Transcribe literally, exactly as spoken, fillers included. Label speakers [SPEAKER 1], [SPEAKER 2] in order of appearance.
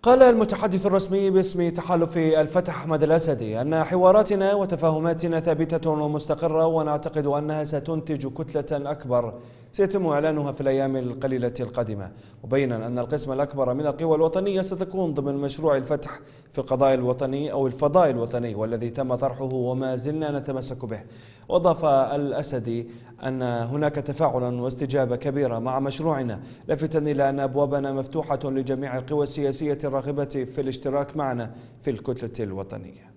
[SPEAKER 1] قال المتحدث الرسمي باسم تحالف الفتح أحمد الأسدي أن حواراتنا وتفاهماتنا ثابتة ومستقرة، ونعتقد أنها ستنتج كتلة أكبر سيتم إعلانها في الأيام القليلة القادمة، مبينا أن القسم الأكبر من القوى الوطنية ستكون ضمن مشروع الفتح في القضاء الوطني أو الفضاء الوطني والذي تم طرحه وما زلنا نتمسك به. وأضاف الأسدي أن هناك تفاعلا واستجابة كبيرة مع مشروعنا، لافتا إلى أن أبوابنا مفتوحة لجميع القوى السياسية الراغبة في الاشتراك معنا في الكتلة الوطنية.